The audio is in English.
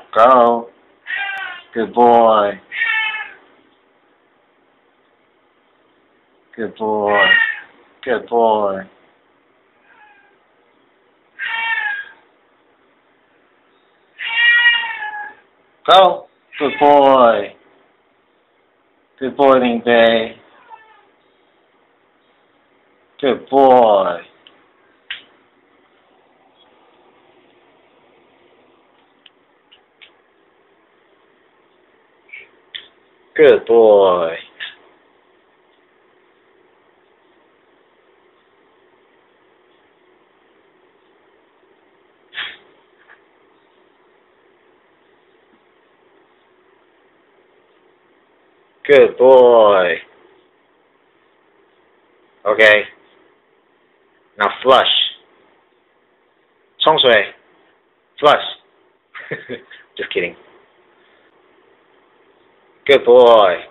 Go. Good boy. Good boy. Good boy. Go. Good boy. Good boy, Ling Bei. Good boy. Good boy. Good boy. Okay. Now flush. 冲水. Flush. Just kidding. Good boy.